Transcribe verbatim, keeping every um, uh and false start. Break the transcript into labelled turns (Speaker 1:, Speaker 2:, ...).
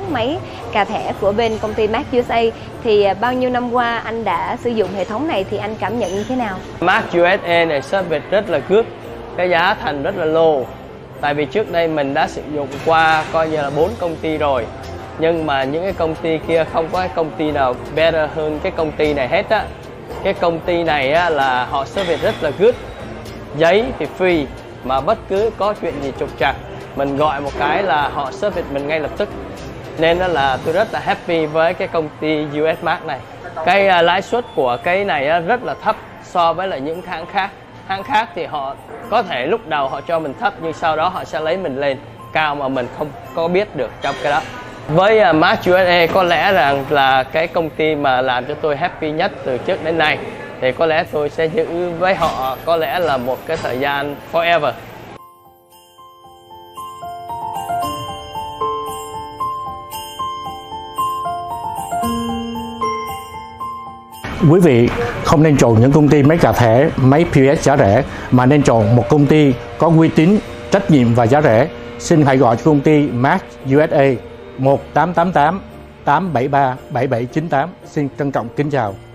Speaker 1: máy cà thẻ của bên công ty Mac u ét a. Thì bao nhiêu năm qua anh đã sử dụng hệ thống này thì anh cảm nhận như thế nào?
Speaker 2: Mac u ét a này service rất là good, cái giá thành rất là low. Tại vì trước đây mình đã sử dụng qua coi như là bốn công ty rồi, nhưng mà những cái công ty kia không có cái công ty nào better hơn cái công ty này hết á. Cái công ty này á, là họ service rất là good, giấy thì free, mà bất cứ có chuyện gì trục trặc mình gọi một cái là họ service mình ngay lập tức. Nên đó là tôi rất là happy với cái công ty u ét Mac này. Cái uh, lãi suất của cái này uh, rất là thấp so với lại những hãng khác. Hãng khác thì họ có thể lúc đầu họ cho mình thấp, nhưng sau đó họ sẽ lấy mình lên cao mà mình không có biết được trong cái đó. Với uh, Mac u ét a có lẽ rằng là cái công ty mà làm cho tôi happy nhất từ trước đến nay, thì có lẽ tôi sẽ giữ với họ có lẽ là một cái thời gian forever.
Speaker 3: Quý vị không nên chọn những công ty máy cà thẻ, máy pê ô ét giá rẻ, mà nên chọn một công ty có uy tín, trách nhiệm và giá rẻ. Xin hãy gọi cho công ty Mac u ét a một tám tám tám tám bảy ba bảy bảy chín tám. Xin trân trọng kính chào.